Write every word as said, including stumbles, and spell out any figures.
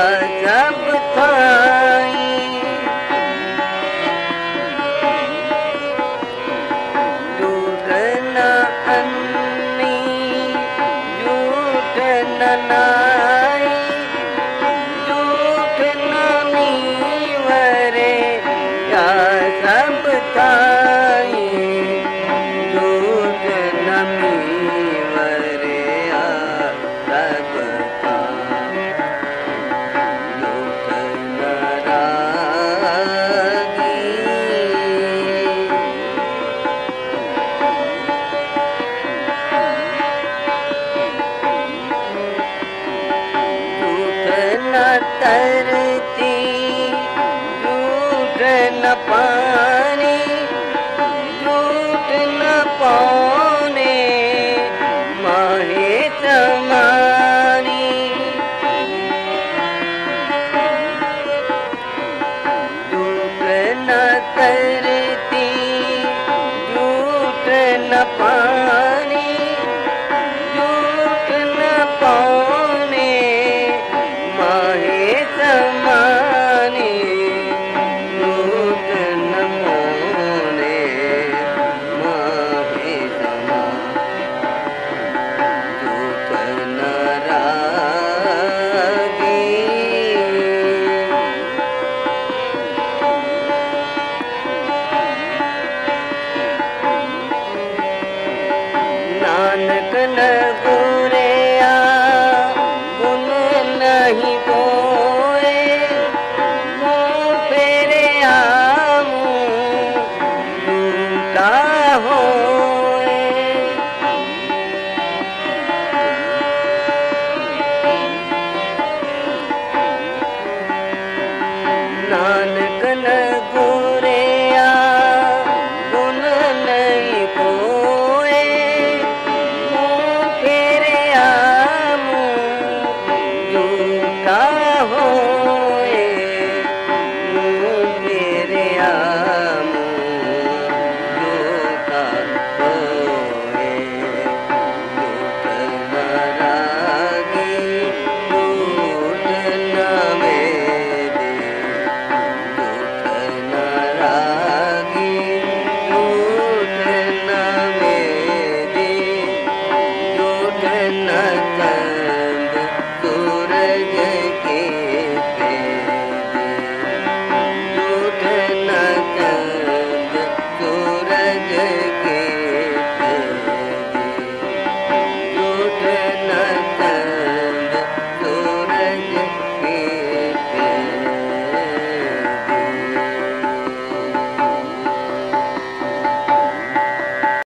सब थाई झूठ न अन्नी झूठ न नाई झूठ न नीवरे या सब थाई झूठ न नीवरे या सब थाई दुख न रागी झूठ न तरती झूठ न पानी झूठ न पौने माहे समानी झूठ न तरती झूठ न पानी झूठ न पौने माहे समानी झूठ न पौने माहे समानी झूठ न रागी नानक न गुरिया गुण नहीं बोए मुँह फेरे आमू झूठा होए नानक